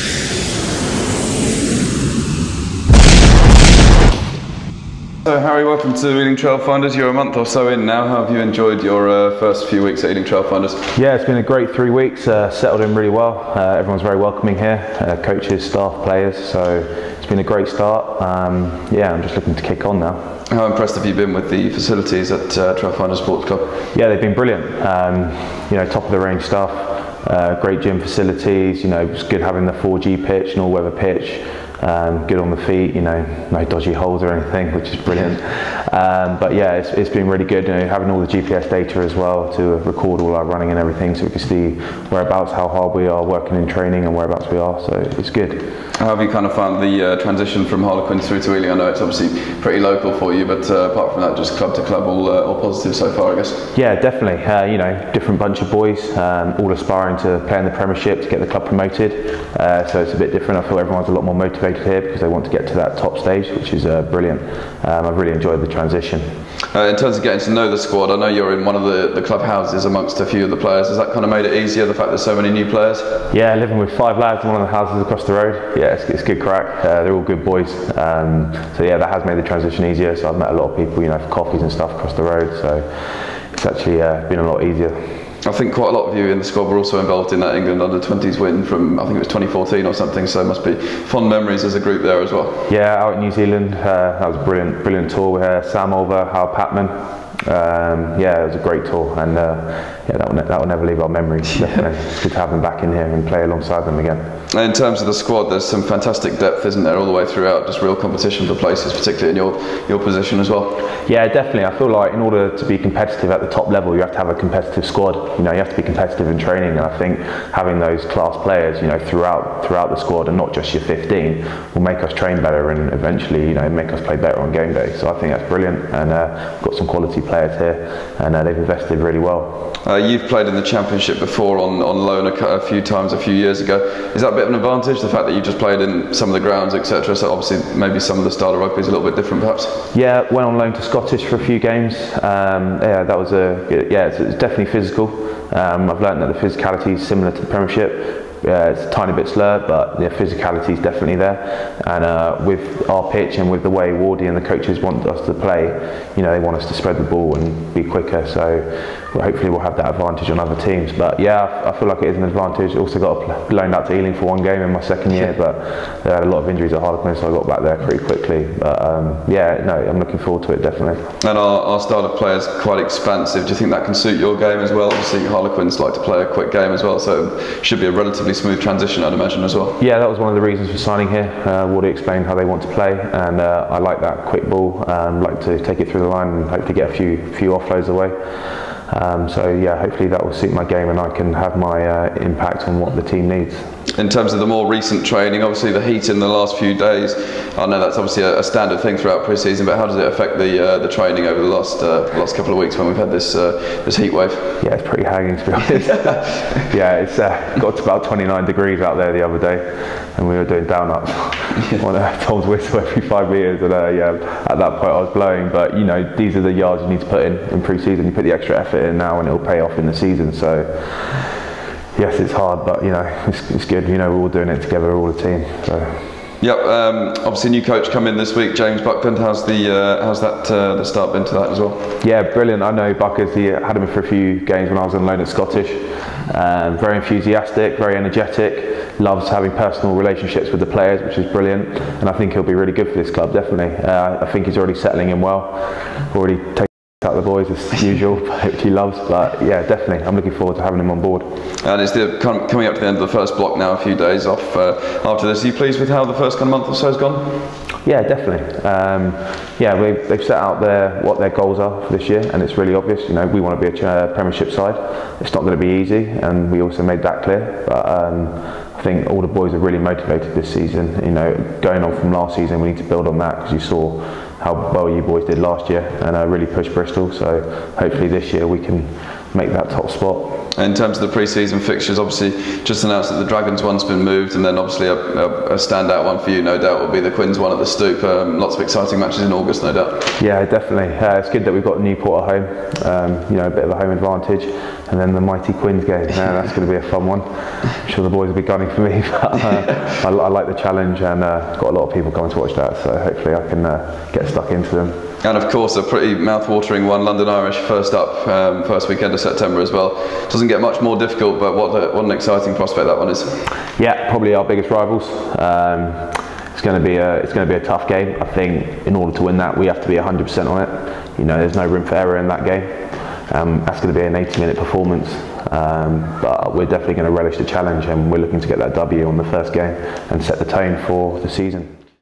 So Harry, welcome to Ealing Trailfinders. You're a month or so in now. How have you enjoyed your first few weeks at Ealing Trailfinders? Yeah, it's been a great 3 weeks, settled in really well. Everyone's very welcoming here, coaches, staff, players, so it's been a great start. Yeah, I'm just looking to kick on now. How impressed have you been with the facilities at Trailfinders Sports Club? Yeah, they've been brilliant. You know, top of the range stuff, great gym facilities, you know, it's good having the 4G pitch, an all-weather pitch. Good on the feet, you know, no dodgy holes or anything, which is brilliant. But yeah, it's been really good, you know, having all the GPS data as well to record all our running and everything, so we can see whereabouts, how hard we are working in training and whereabouts we are, so it's good. How have you kind of found the transition from Harlequins through to Ealing? I know it's obviously pretty local for you, but apart from that, just club to club, all positive so far, I guess? Yeah, definitely. You know, different bunch of boys, all aspiring to play in the Premiership, to get the club promoted, so it's a bit different. I feel everyone's a lot more motivated here because they want to get to that top stage, which is brilliant. I've really enjoyed the transition. In terms of getting to know the squad, I know you're in one of the club houses amongst a few of the players. Has that kind of made it easier, the fact there's so many new players? Yeah, living with 5 lads in one of the houses across the road. Yeah, it's good crack. They're all good boys. So yeah, that has made the transition easier. So I've met a lot of people, you know, for coffees and stuff across the road. So it's actually been a lot easier. I think quite a lot of you in the squad were also involved in that England under-20s win from, I think it was 2014 or something, so it must be fond memories as a group there as well. Yeah, out in New Zealand, that was a brilliant tour. We had Sam Olver, Hal Patman. Yeah, it was a great tour, and yeah, that will never leave our memories. Definitely, it's good to have them back in here and play alongside them again. In terms of the squad, there's some fantastic depth, isn't there, all the way throughout? Just real competition for places, particularly in your position as well. Yeah, definitely. I feel like in order to be competitive at the top level, you have to have a competitive squad. You know, you have to be competitive in training, and I think having those class players, you know, throughout the squad, and not just your 15, will make us train better and eventually, you know, make us play better on game day. So I think that's brilliant, and we've got some quality players here, and they've invested really well. You've played in the Championship before on loan a few times a few years ago. Is that a bit of an advantage, the fact that you just played in some of the grounds, etc.? So obviously maybe some of the style of rugby is a little bit different, perhaps. Yeah, went on loan to Scottish for a few games. Yeah, that was it's definitely physical. I've learned that the physicality is similar to the Premiership. It's a tiny bit slower, but the physicality is definitely there. And with our pitch and with the way Wardy and the coaches want us to play, you know, they want us to spread the ball and be quicker. So hopefully we'll have that advantage on other teams. But yeah, I feel like it is an advantage. Also got loaned out to Ealing for 1 game in my 2nd year, but they had a lot of injuries at Harlequins, so I got back there pretty quickly. But yeah, no, I'm looking forward to it, definitely. And our style of play is quite expansive. Do you think that can suit your game as well? Obviously Harlequins like to play a quick game as well, so it should be a relatively smooth transition, I'd imagine, as well. Yeah, that was one of the reasons for signing here. Wardy explained how they want to play, and I like that quick ball. Like to take it through the line and hopefully get a few offloads away. So yeah, hopefully that will suit my game and I can have my impact on what the team needs. In terms of the more recent training, obviously the heat in the last few days, I know that's obviously a standard thing throughout pre-season, but how does it affect the training over the last couple of weeks when we've had this heat wave? Yeah, it's pretty hanging, to be honest. Yeah, it's got to about 29 degrees out there the other day, and we were doing down-ups on Tom's whistle every 5 metres, and yeah, at that point I was blowing, but you know, these are the yards you need to put in pre-season. You put the extra effort in now and it'll pay off in the season, so yes, it's hard, but you know, it's good. You know, we're all doing it together, all the team. So. Yep. Obviously, new coach come in this week, James Buckland. How's the start been to that as well? Yeah, brilliant. I know Buckers. He had him for a few games when I was on loan at Scottish. Very enthusiastic, very energetic. Loves having personal relationships with the players, which is brilliant. And I think he'll be really good for this club, definitely. I think he's already settling in well. Already taking out the boys as usual, which he loves, but yeah, definitely I'm looking forward to having him on board. And it's coming up to the end of the first block now, a few days off after this. Are you pleased with how the first kind of month or so has gone? Yeah, definitely. Yeah, they've set out what their goals are for this year, and it's really obvious. You know, we want to be a Premiership side. It's not going to be easy, and we also made that clear, but I think all the boys are really motivated this season. You know, going on from last season, we need to build on that, because you saw how well you boys did last year and really pushed Bristol. So hopefully this year we can make that top spot. In terms of the pre-season fixtures, obviously just announced that the Dragons one's been moved, and then obviously a standout one for you, no doubt, will be the Quins one at the Stoop. Lots of exciting matches in August, no doubt. Yeah, definitely. It's good that we've got Newport at home, you know, a bit of a home advantage, and then the mighty Quins game. That's going to be a fun one. I'm sure the boys will be gunning for me, but I like the challenge, and got a lot of people coming to watch that, so hopefully I can get stuck into them. And of course a pretty mouth-watering one, London Irish first up, first weekend of September as well. Doesn't get much more difficult, but what an exciting prospect that one is. Yeah, probably our biggest rivals. It's going to be a tough game. I think in order to win that, we have to be 100% on it. You know, there's no room for error in that game. That's going to be an 80-minute performance, but we're definitely going to relish the challenge, and we're looking to get that W on the first game and set the tone for the season.